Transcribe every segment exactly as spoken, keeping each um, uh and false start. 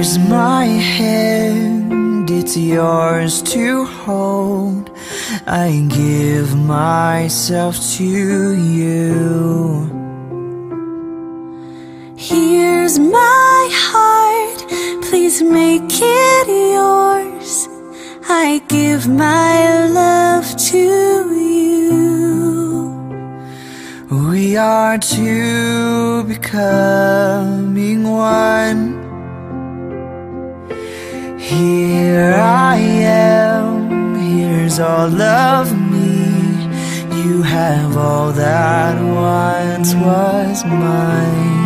Here's my hand, it's yours to hold. I give myself to you. Here's my heart, please make it yours. I give my love to you. We are two becoming one. Here I am, here's all of me. You have all that once was mine.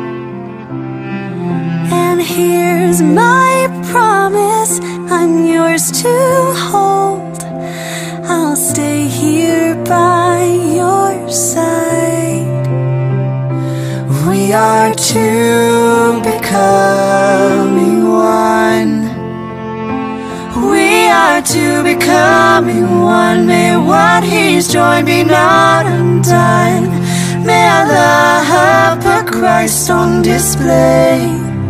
And here's my promise, I'm yours to hold. I'll stay here by your side. We are two becoming one. We are two becoming one. May what He's joined be not undone. May our love put Christ on display.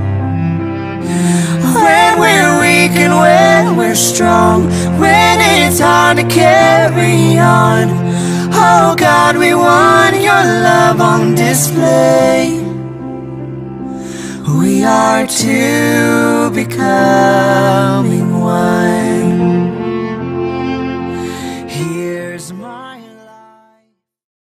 When we're weak and when we're strong, when it's hard to carry on, oh God, we want your love on display. We are two becoming one.